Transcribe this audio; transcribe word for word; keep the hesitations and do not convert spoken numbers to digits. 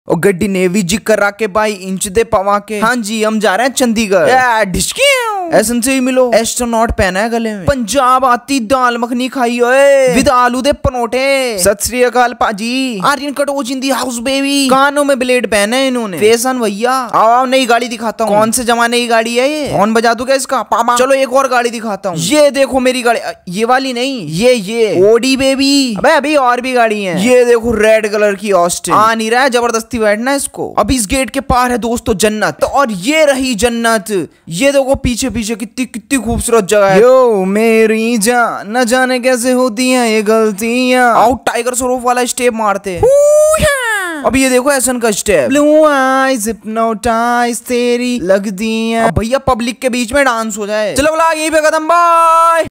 और गड्डी ने भी जी करा के भाई इंच दे पवा के। हाँ जी हम जा रहे हैं चंडीगढ़। ऐसन से ही मिलो। एस्ट्रोनॉट पहना है गले में। पंजाब आती दाल मखनी खाई ओए विद आलू दे पनोटे। सत श्री अकाल पाजी। Aryan Katoch in the house baby. कानों में ब्लेड पहने है इन्होंने। फैशन भैया आओ आओ नई गाड़ी दिखाता हूँ। कौन से जमाने की गाड़ी है ये? फोन बजा दूं क्या इसका? पापा चलो एक और गाड़ी दिखाता हूँ। ये देखो मेरी गाड़ी। ये वाली नहीं ये ये ओडी बेबी। अबे अभी और भी गाड़ी है। ये देखो रेड कलर की ऑस्टिन। आ नहीं रहा है जबरदस्ती बैठना इसको। अभी इस गेट के पार है दोस्तों जन्नत। और ये रही जन्नत। ये देखो पीछे पीछे कितनी कितनी खूबसूरत जगह है। यो मेरी जान न जाने कैसे होती हैं ये गलतियां। आओ टाइगर श्रॉफ वाला स्टेप मारते। अब ये देखो एसन का स्टेप। ब्लू आईज हिप्नोटाइज तेरी लगती हैं। भैया पब्लिक के बीच में डांस हो जाए। चलो बोला यहीं पे कदम बाय।